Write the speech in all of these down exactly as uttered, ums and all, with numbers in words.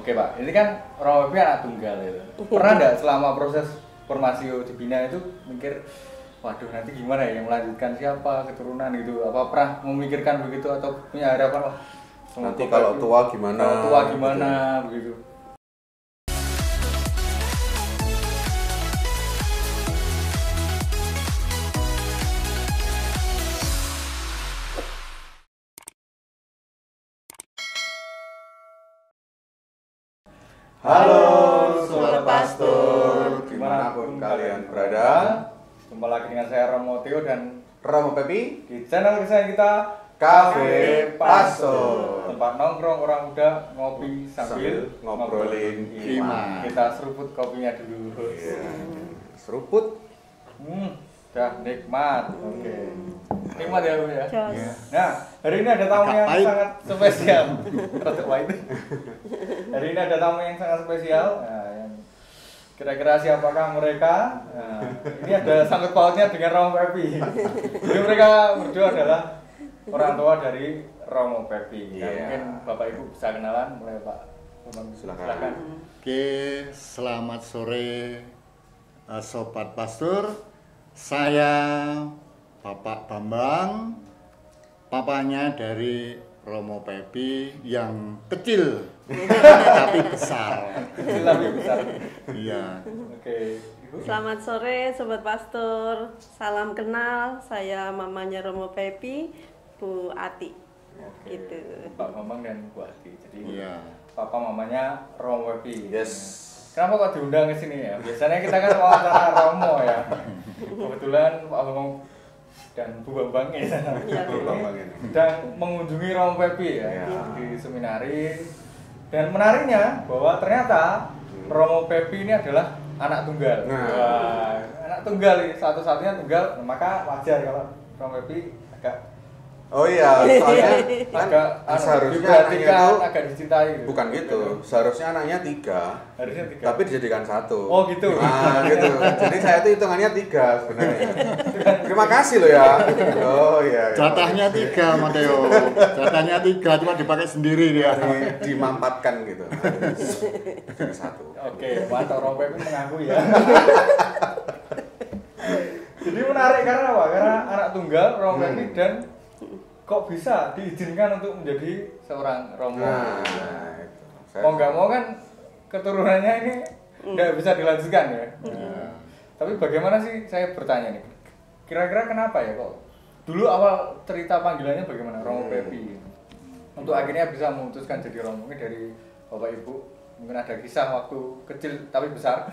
Oke Pak, ini kan Romo P P anak tunggal itu. Pernah nggak selama proses formasi dibina itu mikir, waduh nanti gimana ya yang melanjutkan siapa, keturunan gitu? Apa pernah memikirkan begitu atau punya harapan wah nanti kalau tua gimana? Kalau tua gimana begitu? Halo Sobat Pastor, dimanapun kalian berada. Jumpa lagi dengan saya Romo Theo dan Romo Pepi di channel kesayangan kita Cafe Pastor. Tempat nongkrong orang muda ngopi sambil, Sambil ngobrolin iman. Kita seruput kopinya dulu. Iya. Seruput. Hmm, dah nikmat. Oke. Okay. Nikmat ya Bu ya. Yes. Nah, hari ini ada tamu yang Pahit. sangat spesial. Rotok pahit. Hari ini ada tamu yang sangat spesial. Nah, yang kira-kira siapakah mereka? Nah, ini ada sangkut pautnya dengan Romo Pepi. Jadi mereka berdua adalah orang tua dari Romo Pepi. Nah, Yeah. mungkin Bapak Ibu bisa kenalan mulai Pak. Silakan. Oke, selamat sore uh, Sobat Pastor. Saya Bapak Bambang, papanya dari Romo Pepi yang kecil tapi besar. Kecil tapi besar. Iya. Oke, Ibu. Selamat sore Sobat Pastor, salam kenal, saya mamanya Romo Pepi, Bu Ati. Oke. Gitu. Pak Bambang dan Bu Ati. Jadi Iya. papa mamanya Romo Pepi. Yes. Kenapa kok diundang ke sini ya? Biasanya kita kan wawancara Romo ya. Kebetulan Pak Bambang dan Bu Bambang ya. Iya, Bu Bambang ini. Dan mengunjungi Romo Pepi ya, Ya. di seminari. Dan menariknya bahwa ternyata Romo Pepi ini adalah anak tunggal. Nah. Wah, anak tunggal ini satu-satunya tunggal. Nah, maka wajar kalau Romo Pepi agak Oh iya, soalnya kan agak anu, seharusnya diperhatikan, anaknya tuh agak dicintai gitu. bukan gitu. Seharusnya anaknya tiga, Harusnya tiga. tapi dijadikan satu. Oh gitu. Nah gitu. Jadi saya tuh hitungannya tiga sebenarnya. Terima kasih loh ya. Oh iya. iya. Jatahnya tiga, Mateo. Jatahnya tiga, cuma dipakai sendiri dia. Di- dimampatkan gitu. Jadi satu. Oke, mantap Romo Pepi mengaku ya. Jadi menarik karena apa? Karena anak tunggal Romo Hmm. Pepi dan kok bisa diizinkan untuk menjadi seorang Romo. Nah, itu. Saya- Mau nggak mau kan keturunannya ini nggak bisa dilanjutkan ya. Ya. Tapi bagaimana sih saya bertanya nih? Kira-kira kenapa ya kok? Dulu awal cerita panggilannya bagaimana Romo Hmm. Pepi? Untuk akhirnya bisa memutuskan jadi Romo. Mungkin dari Bapak Ibu mungkin ada kisah waktu kecil tapi besar.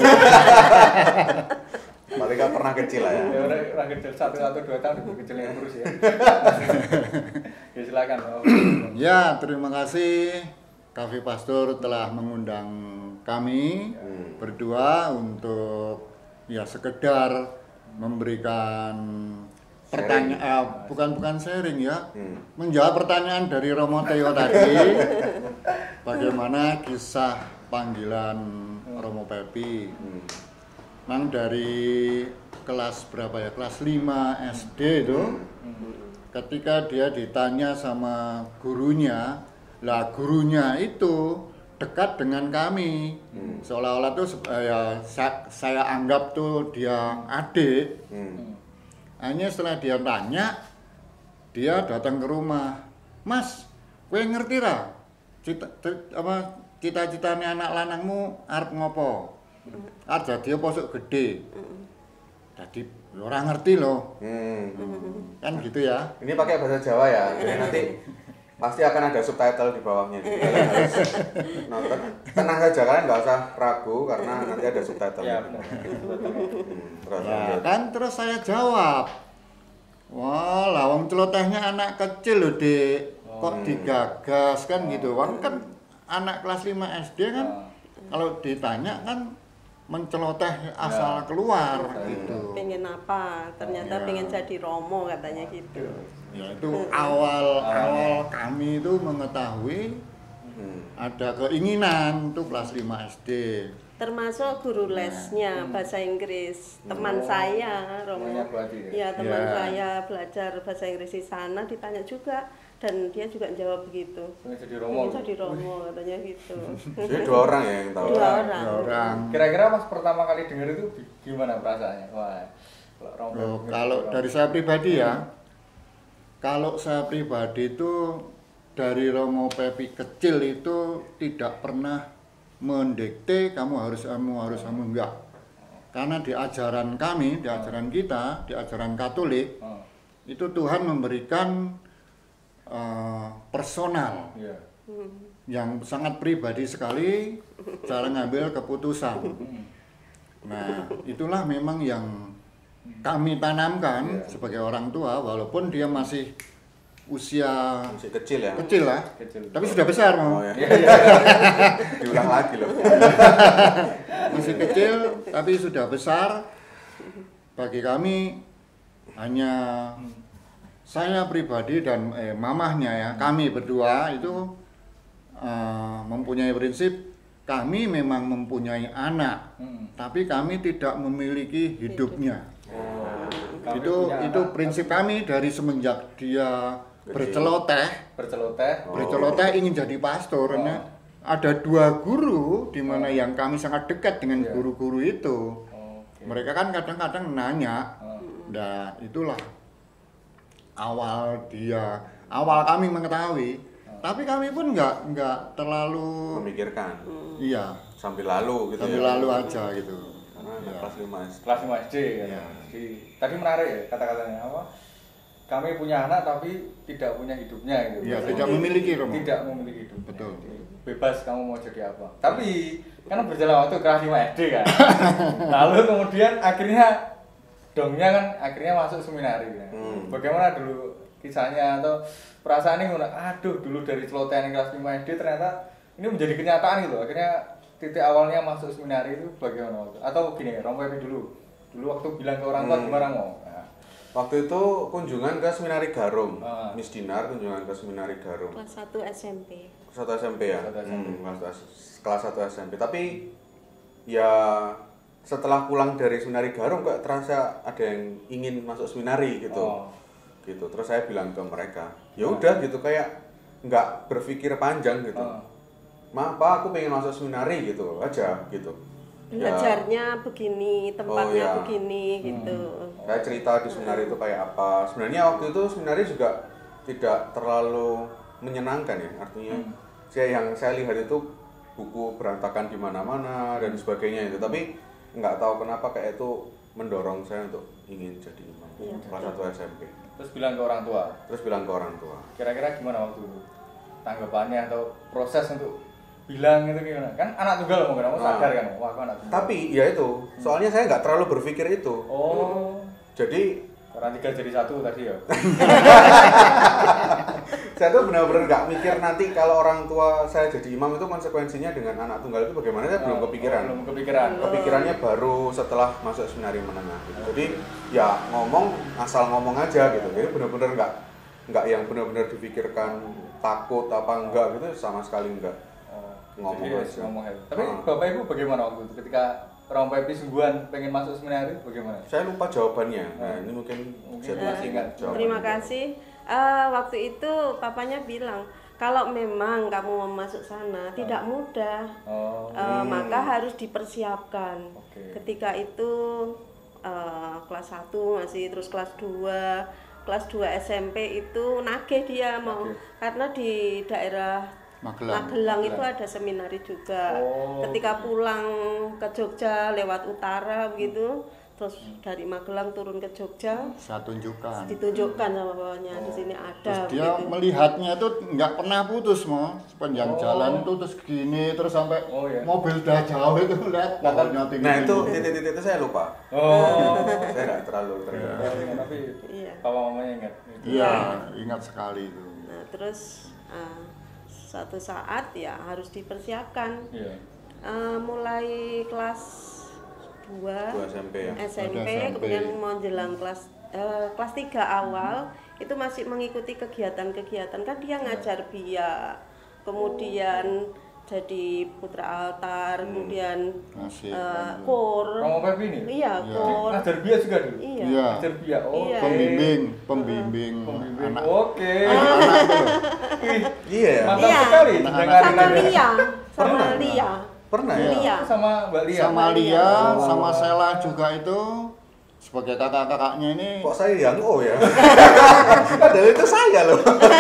Paling nggak pernah kecil lah ya. Ya udah orang kecil satu atau dua tahun lebih kecilnya terus ya. Ya silakan. Oh. Ya, terima kasih Cafe Pastor telah mengundang kami Hmm. berdua untuk ya sekedar memberikan pertanyaan, bukan bukan sharing ya, Hmm. menjawab pertanyaan dari Romo Theo tadi, bagaimana kisah panggilan Romo Pepi. Hmm. Memang dari kelas berapa ya, kelas lima S D itu, ketika dia ditanya sama gurunya, lah gurunya itu dekat dengan kami, Hmm. seolah-olah tuh se- eh, ya sa- saya anggap tuh dia adik. Hmm. Hanya setelah dia tanya, dia datang ke rumah, Mas, kowe ngerti ra? Cita, cita- apa cita-citanya anak lanangmu arep ngopo? Arep dadi apa sok gede? Jadi orang ngerti loh, Hmm. kan gitu ya. Ini pakai bahasa Jawa ya. Jadi nanti pasti akan ada subtitle di bawahnya. Jadi kalian harus nonton. Tenang saja, kalian nggak usah ragu karena nanti ada subtitle. Ya benar. Hmm, terus Ya, lanjut. kan terus saya jawab, wah lawang celotehnya anak kecil loh dek, kok Hmm. digagas kan gitu. Kan kan anak kelas lima S D kan kalau ditanya kan menceloteh asal Ya. keluar Ya. gitu. Pengen apa? Ternyata Ya. pengen jadi Romo katanya gitu. Ya itu awal awal kami itu mengetahui Hmm. ada keinginan untuk kelas lima S D. Termasuk guru lesnya bahasa Inggris. Teman Oh. saya Romo. Temannya Bu Ati ya? Ya, teman Ya. saya belajar bahasa Inggris di sana ditanya juga, dan dia juga jawab begitu. Pengen jadi Romo. Pengen jadi Romo katanya gitu. Jadi dua orang ya yang tahu. Dua orang. Dua orang. Kira-kira pas pertama kali denger itu gimana perasaannya? Wah, kalau Romo. Loh, kalau dari saya pribadi ya, kalau saya pribadi itu dari Romo Pepi kecil itu tidak pernah mendikte kamu harus kamu harus kamu enggak. Karena di ajaran kami, di ajaran kita, di ajaran Katolik, Oh, itu Tuhan memberikan uh, personal iya. yang sangat pribadi sekali cara ngambil keputusan. Nah, itulah memang yang kami tanamkan sebagai orang tua, walaupun dia masih usia Masih kecil ya. kecil lah, Kecil. tapi sudah besar Oh mau. ya. Iya, iya. Diulang lagi loh. Masih kecil tapi sudah besar. Bagi kami hanya saya pribadi dan eh, mamahnya ya, kami berdua itu uh, mempunyai prinsip kami memang mempunyai anak, Hmm. tapi kami tidak memiliki hidupnya. Oh, kami itu punya itu anak, prinsip kami dari semenjak dia Gede. berceloteh, berceloteh. Oh. berceloteh ingin jadi pastor. Oh. Nah, ada dua guru di mana yang kami sangat dekat dengan Iya. guru-guru itu. Oke. Mereka kan kadang-kadang nanya, Oh. nah itulah awal dia, awal kami mengetahui. Tapi kami pun nggak nggak terlalu, Memikirkan iya, sambil lalu gitu sambil ya. lalu aja gitu. Karena anak Iya. kelas lima S D. Kelas lima S D kan. Iya. Di, tadi menarik ya kata-katanya apa? Kami punya anak tapi tidak punya hidupnya gitu. Iya, Maksudnya tidak memiliki, Romo. Tidak memiliki hidup. Betul. Jadi, bebas kamu mau jadi apa. Tapi kan berjalan waktu kelas lima S D kan. Lalu kemudian akhirnya dongnya kan akhirnya masuk seminari kan. Hmm. Bagaimana dulu kisahnya atau perasaan ini gimana? Aduh, dulu dari celotehan kelas lima S D ternyata ini menjadi kenyataan gitu. Akhirnya titik awalnya masuk seminari itu bagaimana waktu? Atau gini, Romo Pepi dulu. Dulu waktu bilang ke orang tua Hmm. gimana mau? Nah, Waktu itu kunjungan ke Seminari Garum. Ah. Miss Dinar kunjungan ke Seminari Garum. Kelas satu S M P. Kelas satu S M P ya? Kelas satu S M P. Hmm, kelas satu kelas satu S M P. Tapi ya setelah pulang dari Seminari Garum kok terasa ada yang ingin masuk seminari gitu. Oh. Gitu. Terus saya bilang ke mereka, ya udah gitu kayak nggak berpikir panjang gitu. Oh. Ma, Pak, aku pengen masuk seminari gitu aja gitu. Ya, Belajarnya begini, tempatnya Oh, ya. begini gitu. saya cerita di seminari itu kayak apa. Sebenarnya waktu itu seminari juga tidak terlalu menyenangkan ya. Artinya Hmm. saya yang saya lihat itu buku berantakan di mana-mana dan sebagainya itu. Tapi nggak tahu kenapa kayak itu mendorong saya untuk ingin jadi imam. Iya, Kelas satu S M P. Terus bilang ke orang tua. Terus bilang ke orang tua. Kira-kira gimana waktu itu? Tanggapannya atau proses untuk bilang itu gimana? Kan anak tunggal mau kamu Ah. sadar kan? Wah, aku anak tunggal. Tapi ya itu, soalnya saya nggak terlalu berpikir itu. Oh, Jadi karena tiga jadi satu tadi ya. saya tuh benar-benar nggak mikir nanti kalau orang tua saya jadi imam itu konsekuensinya dengan anak tunggal itu bagaimana, saya belum Oh, kepikiran. belum kepikiran. Kepikirannya baru setelah masuk seminari menengah gitu. Jadi ya ngomong asal ngomong aja gitu. Jadi benar-benar nggak nggak yang benar-benar dipikirkan takut apa enggak gitu, sama sekali enggak. Oh, Ngomong jadi ya, aja. ngomong aja. Tapi Ah. Bapak Ibu bagaimana waktu itu ketika orang Pepi sungguhan pengen masuk seminari bagaimana? Saya lupa jawabannya. Nah, Ah. ini mungkin Mungkin bisa masih ingat. jawabannya. Terima kasih. Eh, waktu itu papanya bilang kalau memang kamu mau masuk sana tidak mudah, Oh, Eh, Hmm. maka harus dipersiapkan. Oke. Ketika itu eh, kelas satu masih, terus kelas dua, kelas dua S M P itu nagih dia mau, Oke. karena di daerah Magelang. Magelang itu Magelang. ada seminari juga. Oh. Ketika pulang ke Jogja lewat utara begitu, terus dari Magelang turun ke Jogja, Saya tunjukkan. ditunjukkan sama bapaknya di sini Terus ada dia begitu. melihatnya itu nggak pernah putus mau sepanjang Oh. jalan itu terus gini terus sampai Oh, iya. mobil udah jauh itu lihat pohonnya tinggi. Nah, itu titik-titik itu saya lupa. Oh. Saya nggak terlalu teringat. Tapi Iya. papa mamanya ingat. Iya, ingat sekali itu. Nah, terus uh, suatu saat ya harus dipersiapkan. Iya. Uh, mulai kelas dua Dua S M P ya. S M P, Ada S M P. kemudian mau jelang kelas uh, kelas tiga awal itu masih mengikuti kegiatan-kegiatan, kan dia ngajar biak, kemudian jadi putra altar, Hmm. kemudian Asik. uh, kor. Romo Pepi ini? Iya, Iya. kor. Ngajar bias juga dulu? Iya. Iya. Ngajar bias, oke. Iya. Pembimbing, pembimbing, Pembimbing, anak. oke. Anak-anak itu loh. Ih, Iya ya. mantap Iya. sekali. Anak-anak. dengar Sama ini. Lia, sama Pernah? Lia. Pernah ya? Iya. Lia. Sama Mbak Lia. Sama Lia. Lia, Oh. sama Sela juga itu sebagai kakak-kakaknya ini. Kok saya yang oh ya? Padahal itu saya loh.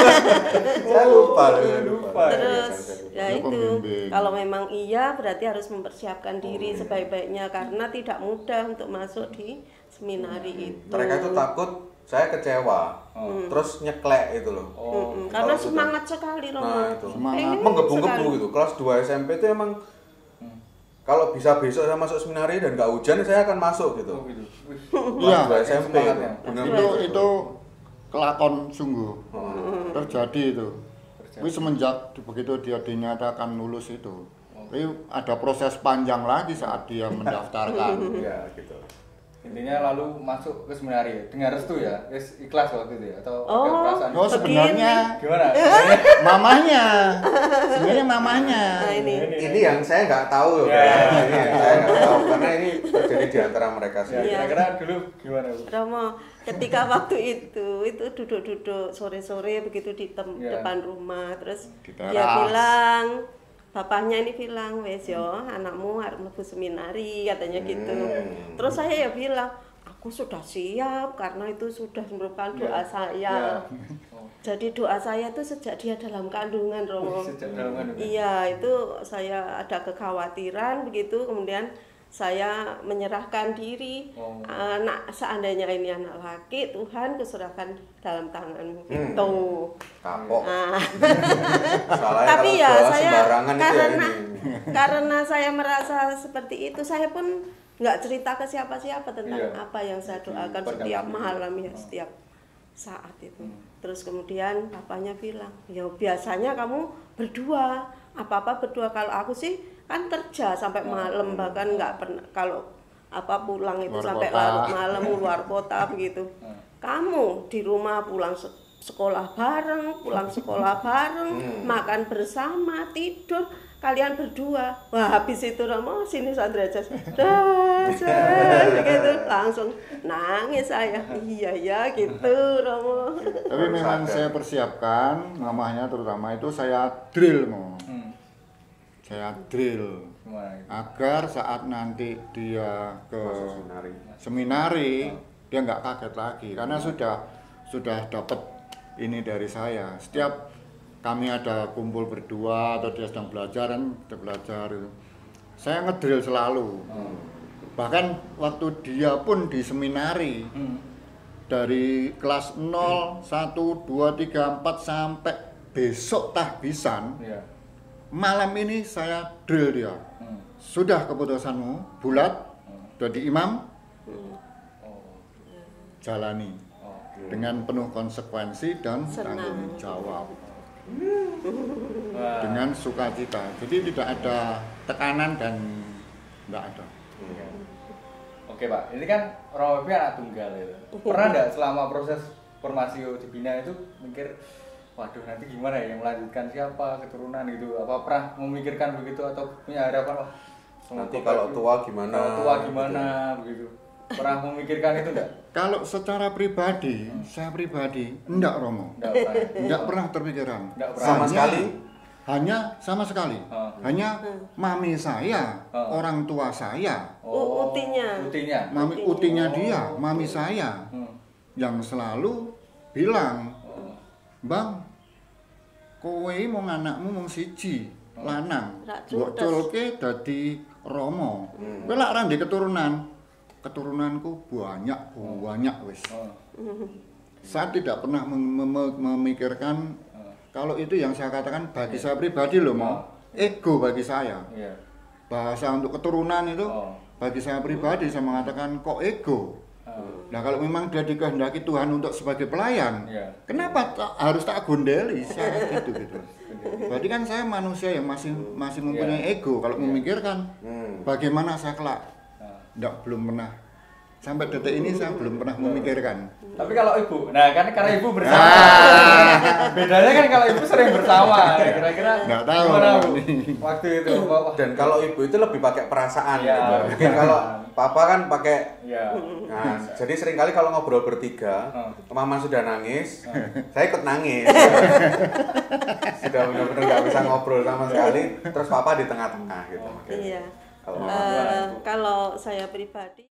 Saya lupa loh. saya Lupa. Terus ya Dia itu pembimbing. kalau memang iya berarti harus mempersiapkan diri Oh, iya. sebaik-baiknya karena tidak mudah untuk masuk di seminari itu. Mereka itu takut saya kecewa, Oh. terus nyeklek itu loh. Oh. Mm-mm, karena Kalau sudah- semangat sekali Romo. Nah itu, Semangat. Pengen menggebu-gebu sekali. gitu. Kelas dua S M P itu emang Hmm. kalau bisa besok saya masuk seminari dan gak hujan saya akan masuk gitu. Oh, gitu. Wih. Iya. Kelas dua S M P Semangat itu. ya. Bener Itu itu kelakon sungguh Hmm. terjadi itu. Terjadi. Tapi semenjak begitu dia dinyatakan lulus itu, tapi ada proses panjang lagi saat dia mendaftarkan. Iya gitu. Intinya lalu masuk ke seminari dengan restu ya, Wis ikhlas waktu itu ya, atau Oh. ada perasaan Oh sebenarnya gimana? mamahnya, sebenarnya mamahnya. Nah, ini. Ini yang saya nggak tahu loh. Ya. Ini yang saya nggak tahu karena ini terjadi di antara mereka Ya, sendiri. Iya. kira-kira dulu gimana Bu? Romo, ketika waktu itu itu duduk-duduk sore-sore begitu di tem- Iya. depan rumah, terus Di dia teras. bilang, bapaknya ini bilang, wes yo, anakmu harus mlebu seminari katanya gitu. Hmm. Terus saya ya bilang, aku sudah siap karena itu sudah merupakan doa Iya. saya. Iya. Oh. Jadi doa saya itu sejak dia dalam kandungan, Romo. Wih, sejak dalam kandungan. Iya, itu saya ada kekhawatiran begitu, kemudian saya menyerahkan diri. Oh. Anak seandainya ini anak laki, Tuhan kuserahkan dalam tanganmu. Hmm. Gitu. Kapok. Nah, Salahnya tapi kalau ya doa saya sembarangan itu ya karena ini. karena saya merasa seperti itu, saya pun nggak cerita ke siapa-siapa tentang Iya. apa yang saya doakan Berdampingan. setiap malam ya, Oh. setiap saat itu. Hmm. Terus kemudian bapaknya bilang, ya biasanya kamu berdua, apa-apa berdua. Kalau aku sih kan kerja sampai malam, bahkan nggak pernah kalau apa pulang itu Luar sampai kota. larut malam luar kota begitu. Hmm. Kamu di rumah pulang se- sekolah bareng, pulang sekolah bareng, Hmm. makan bersama, tidur kalian berdua. Wah, habis itu Romo sini Sandra Jas. Das, gitu langsung nangis saya. Iya ya gitu Romo. Tapi memang saya persiapkan, mamahnya terutama itu saya drill mau, Hmm. saya drill Gimana gitu? agar saat nanti dia ke Masuk seminari. seminari dia nggak kaget lagi karena sudah sudah dapat ini dari saya. Setiap kami ada kumpul berdua atau dia sedang belajar kan, kita belajar itu, saya ngedrill selalu. Hmm. Bahkan waktu dia pun di seminari Hmm. dari kelas nol, satu, dua, tiga, empat sampai besok tahbisan, Iya. malam ini saya drill dia. Hmm. Sudah keputusanmu bulat, jadi imam, Oh. jalani Oh. dengan penuh konsekuensi dan Senang. tanggung jawab, Wah. dengan sukacita. Jadi tidak ada tekanan dan tidak ada. Iya. Oke Pak, ini kan Romo Pepi anak tunggal gitu. Pernah nggak selama proses formasi dibina itu mikir, waduh nanti gimana ya yang melanjutkan siapa, keturunan gitu? Apa pernah memikirkan begitu atau punya harapan, wah Nanti semoga kalau Pepi- tua gimana? Kalau tua gimana begitu? Pernah memikirkan itu enggak? Kalau secara pribadi, saya pribadi enggak Romo, Enggak pernah. enggak pernah terpikiran. Nggak pernah. Sama Hanya- sekali? Hanya sama sekali. Oh. Hanya mami saya, Oh. orang tua saya, U- utinya. Utinya. mami Utinya. utinya dia, mami saya Hmm. yang selalu bilang, Oh. "Bang, kowe mau anakmu mung siji, lanang, Rak mbok juntes. culke dadi Romo. Hmm. Kowe lak ra ndek keturunan, keturunanku banyak, banyak wis." Oh. Saya tidak pernah mem- mem- memikirkan Oh. kalau itu yang saya katakan bagi saya pribadi loh, mau ego bagi saya. Iya. Bahasa untuk keturunan itu Oh. bagi saya pribadi saya mengatakan kok ego. Oh. Nah kalau memang dia dikehendaki Tuhan untuk sebagai pelayan, Iya. kenapa ta- harus tak gondeli saya gitu gitu. Berarti kan saya manusia yang masih masih mempunyai ego. Kalau Iya. memikirkan Hmm. bagaimana saya kelak, Nah. tidak belum pernah sampai detik ini saya belum pernah memikirkan. Tapi kalau ibu, nah kan karena ibu bersama. Bedanya kan kalau ibu sering bersama, kira-kira Nggak tahu. gimana, Bu? Waktu itu, Bapak. Dan kalau ibu itu lebih pakai perasaan Ya, gitu. Mungkin kalau papa kan pakai Ya. nah, jadi seringkali kalau ngobrol bertiga, Hmm. mama sudah nangis, saya ikut nangis. Sudah benar-benar nggak bisa ngobrol sama sekali, terus papa di tengah-tengah gitu. Iya. Kalau Eh, kalau saya pribadi